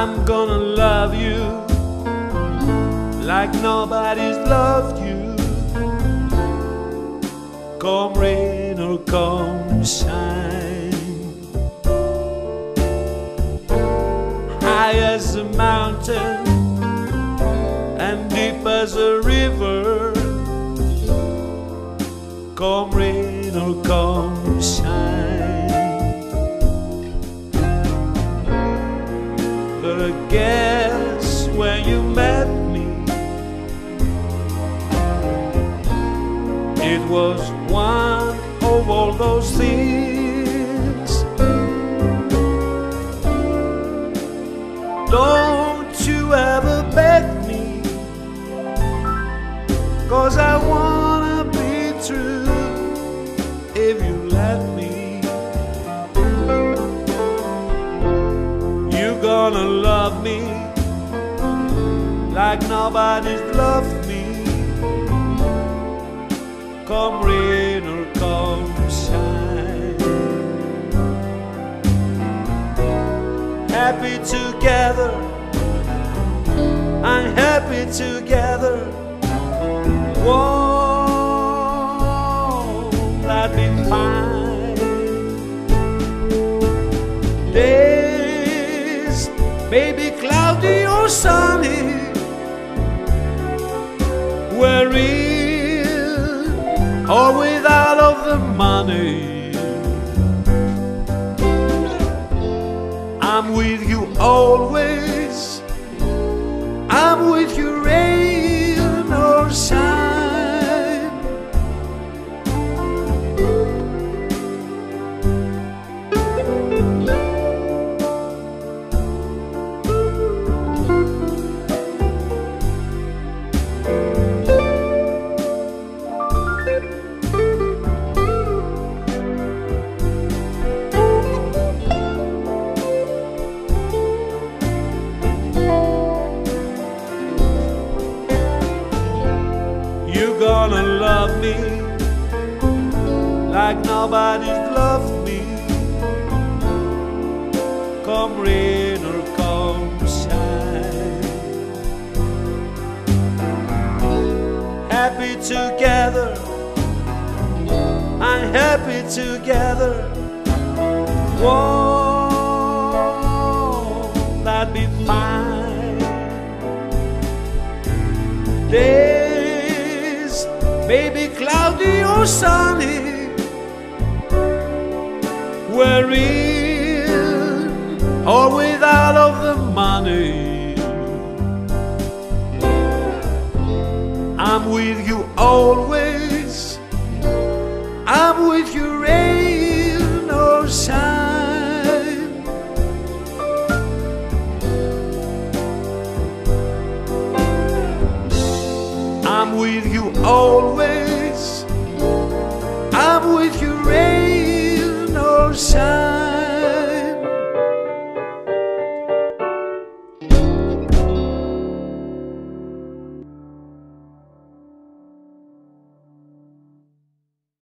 I'm gonna love you like nobody's loved you. Come rain or come shine, high as a mountain and deep as a river. Come rain or come shine. But I guess when you met me, it was one of all those things. Don't you ever beg me, 'cause I wanna be true if you let me. You're gonna love me like nobody's loved me. Come rain or come shine, happy together, I'm happy together. Won't that be fine? Days may be cloudy or sunny, we're in or without of the money. I'm with you always, I'm with you rain or shine. You're gonna love me like nobody's loved me. Come rain or come shine, happy together, I'm happy together. Won't that be fine? Maybe cloudy or sunny, we're in or without of the money. I'm with you always,